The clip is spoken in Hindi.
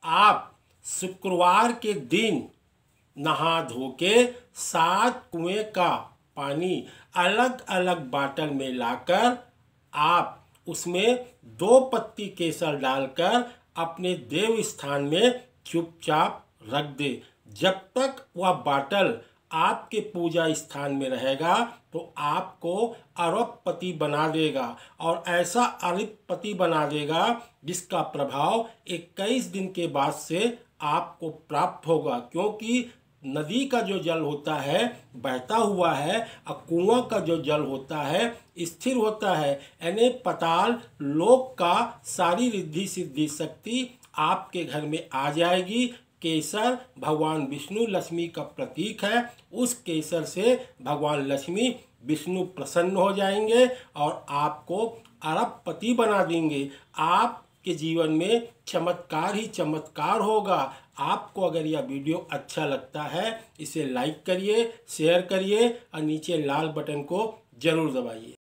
आप शुक्रवार के दिन नहा धो के 7 कुएं का पानी अलग अलग बाटल में लाकर आप उसमें 2 पत्ती केसर डालकर अपने देव स्थान में चुपचाप रख दे। जब तक वह बाटल आपके पूजा स्थान में रहेगा तो आपको अरबपति बना देगा, और ऐसा अरबपति बना देगा जिसका प्रभाव 21 दिन के बाद से आपको प्राप्त होगा। क्योंकि नदी का जो जल होता है बहता हुआ है और कुआं का जो जल होता है स्थिर होता है, यानी पाताल लोक का सारी रिद्धि सिद्धि शक्ति आपके घर में आ जाएगी। केसर भगवान विष्णु लक्ष्मी का प्रतीक है। उस केसर से भगवान लक्ष्मी विष्णु प्रसन्न हो जाएंगे और आपको अरबपति बना देंगे। आपके जीवन में चमत्कार ही चमत्कार होगा। आपको अगर यह वीडियो अच्छा लगता है इसे लाइक करिए, शेयर करिए और नीचे लाल बटन को जरूर दबाइए।